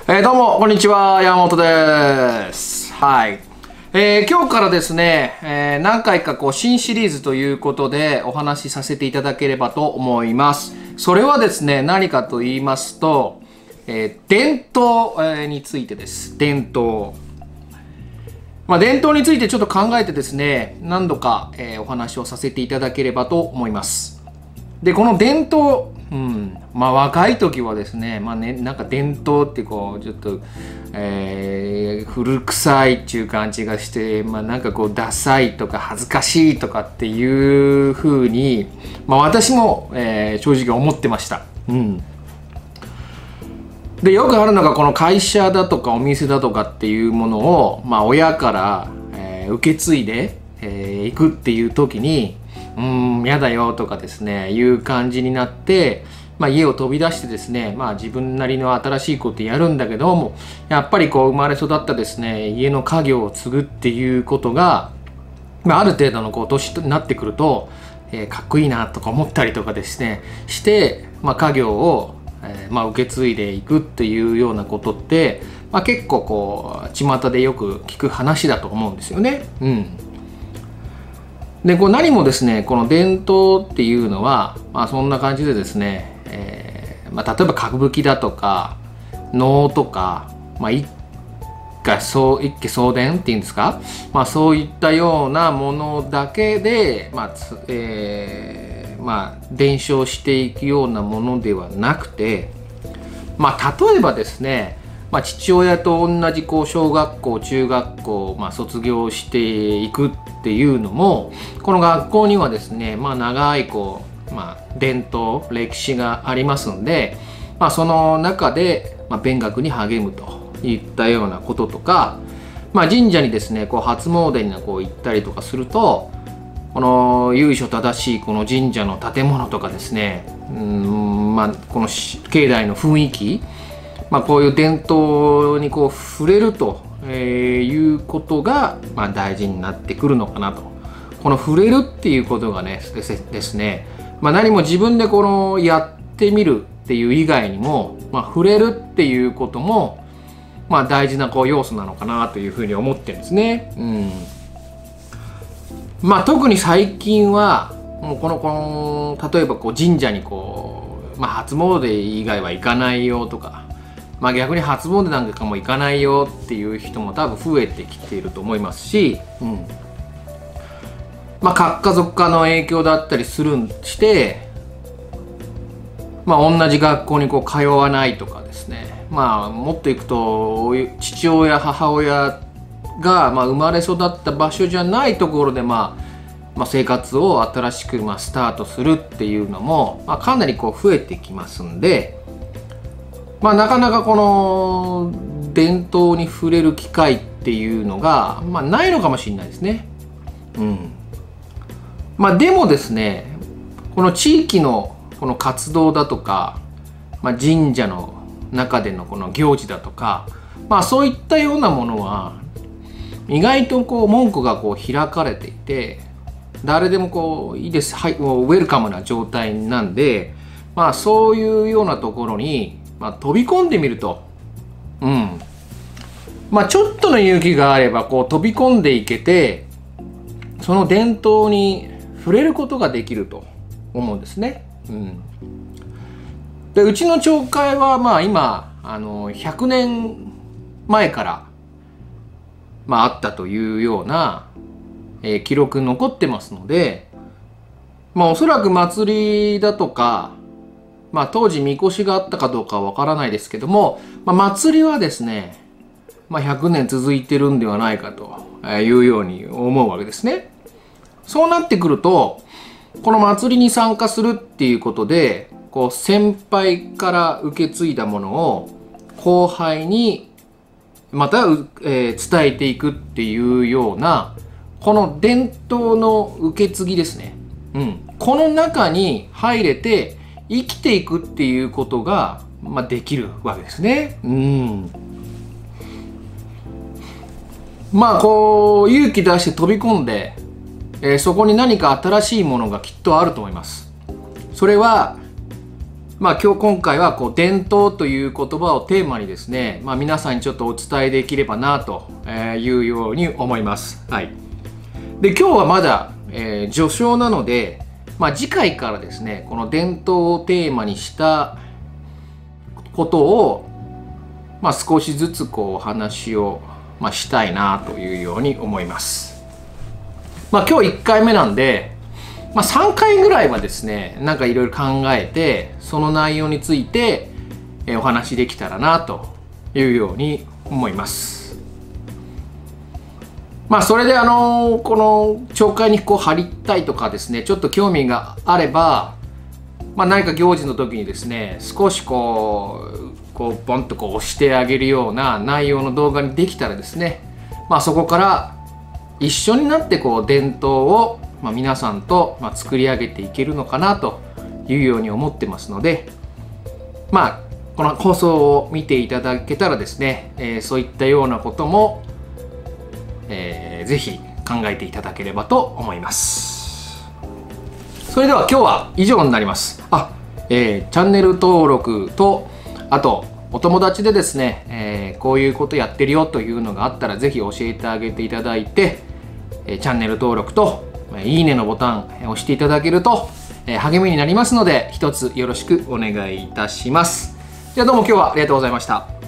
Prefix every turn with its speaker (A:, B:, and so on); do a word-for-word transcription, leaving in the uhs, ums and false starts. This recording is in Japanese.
A: えー、どうもこんにちは、山本です。はい、えー、今日からですね、えー、何回かこう新シリーズということでお話しさせていただければと思います。それはですね、何かと言いますと、えー、伝統、えー、についてです。伝統。まあ、伝統についてちょっと考えてですね、何度か、えー、お話をさせていただければと思います。で、この伝統、うん、まあ若い時はですね、まあね、なんか伝統ってこうちょっと、えー、古臭いっていう感じがして、まあなんかこうダサいとか恥ずかしいとかっていう風に、まあ私も、えー、正直思ってました。うん。で、よくあるのがこの会社だとかお店だとかっていうものを、まあ親から、えー、受け継いで、えー、いくっていう時に、うーん、嫌だよとかですね、いう感じになって、まあ、家を飛び出してですね、まあ、自分なりの新しいことやるんだけども、やっぱりこう生まれ育ったですね、家の家業を継ぐっていうことが、まあ、ある程度のこう年になってくると、えー、かっこいいなとか思ったりとかですね、して、まあ、家業を、えーまあ、受け継いでいくっていうようなことって、まあ、結構こう巷でよく聞く話だと思うんですよね。うん。でこう何もですね、この伝統っていうのは、まあ、そんな感じでですね、えーまあ、例えば歌舞伎だとか能とか、まあ、一家総一家総伝っていうんですか、まあ、そういったようなものだけで、まあえーまあ、伝承していくようなものではなくて、まあ、例えばですね、まあ、父親と同じこう小学校中学校、まあ、卒業していくっていうのも、この学校にはですね、まあ、長いこう、まあ、伝統歴史がありますんで、まあ、その中で、まあ、勉学に励むといったようなこととか、まあ、神社にですねこう初詣にこう行ったりとかすると、この由緒正しいこの神社の建物とかですね、うん、まあ、この境内の雰囲気、まあ、こういう伝統にこう触れるということが、まあ、大事になってくるのかなと。この触れるっていうことがねですね、まあ、何も自分でこのやってみるっていう以外にも、まあ、触れるっていうことも、まあ、大事なこう要素なのかなというふうに思ってるんですね。うん。まあ、特に最近はもうこのこの例えばこう神社にこう、まあ、初詣以外は行かないよとか、まあ、逆に初詣なんかも行かないよっていう人も多分増えてきていると思いますし、うん、まあ核家族化の影響だったりするんして、まあ、同じ学校にこう通わないとかですね、まあもっといくと父親母親がまあ生まれ育った場所じゃないところで、まあまあ、生活を新しくまあスタートするっていうのも、まあ、かなりこう増えてきますんで、まあ、なかなかこの伝統に触れる機会っていうのが、まあ、ないのかもしれないですね。うん。まあでもですね、この地域のこの活動だとか、まあ、神社の中でのこの行事だとか、まあそういったようなものは意外とこう門戸がこう開かれていて、誰でもこういいです、はい、ウェルカムな状態なんで、まあそういうようなところにまあ、飛び込んでみると、うん、まあちょっとの勇気があればこう飛び込んでいけて、その伝統に触れることができると思うんですね。うん、でうちの町会はまあ今あのひゃくねんまえから、まあ、あったというような、えー、記録残ってますので、まあおそらく祭りだとか、まあ当時みこしがあったかどうかはわからないですけども、まあ、祭りはですね、まあ、ひゃくねん続いてるんではないかというように思うわけですね。そうなってくると、この祭りに参加するっていうことで、こう先輩から受け継いだものを後輩にまた、えー、伝えていくっていうような、この伝統の受け継ぎですね。うん。この中に入れて、生きていくっていうことが、まあ、できるわけですね。うん。まあこう勇気出して飛び込んで、えー、そこに何か新しいものがきっとあると思います。それはまあ今日今回はこう伝統という言葉をテーマにですね、まあ、皆さんにちょっとお伝えできればなというように思います。はい。で今日はまだ、えー、序章なので、まあ、次回からですねこの伝統をテーマにしたことを、まあ、少しずつこうお話を、まあ、したいなというように思います。まあ、今日いっかいめなんで、まあ、さんかいぐらいはですねなんかいろいろ考えてその内容についてお話しできたらなというように思います。まあそれであのこの教会にこう貼りたいとかですねちょっと興味があれば、まあ、何か行事の時にですね少しこうこうポンとこう押してあげるような内容の動画にできたらですね、まあ、そこから一緒になってこう伝統をまあ皆さんとまあ作り上げていけるのかなというように思ってますので、まあこの放送を見ていただけたらですね、えー、そういったようなこともえー、ぜひ考えていただければと思います。それでは今日は以上になります。あ、えー、チャンネル登録とあとお友達でですね、えー、こういうことやってるよというのがあったらぜひ教えてあげていただいて、えー、チャンネル登録といいねのボタンを押していただけると、えー、励みになりますので一つよろしくお願いいたします。じゃあどうも今日はありがとうございました。